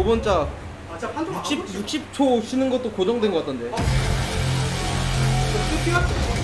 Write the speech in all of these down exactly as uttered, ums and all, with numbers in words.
기본자 아 진짜 판정 안 육십, 육십 초 쉬는 것도 고정된 것 같던데. 어? 끝이야?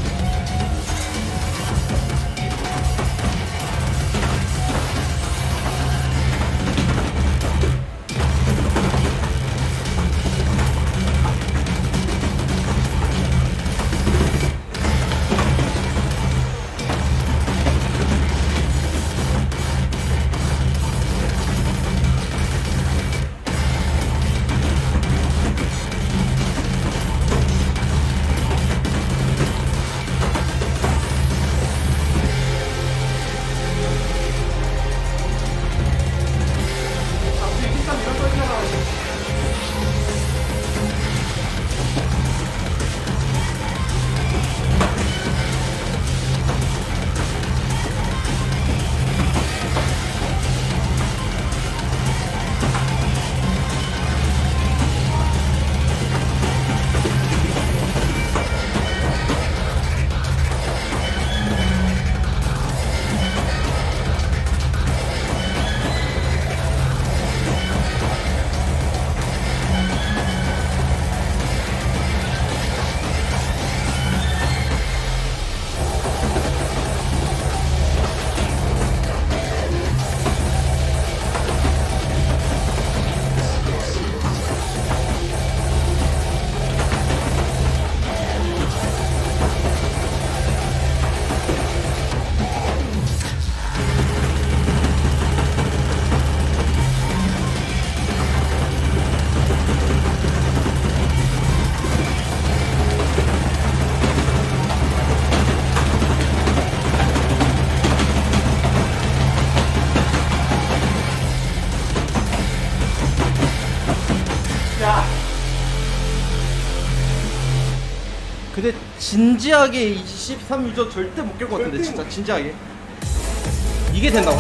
근데 진지하게 이십삼 유저 절대 못 깰 것 같은데 진짜 진지하게 이게 된다고?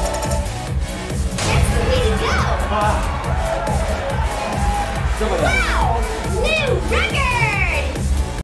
아. 진짜 말이야.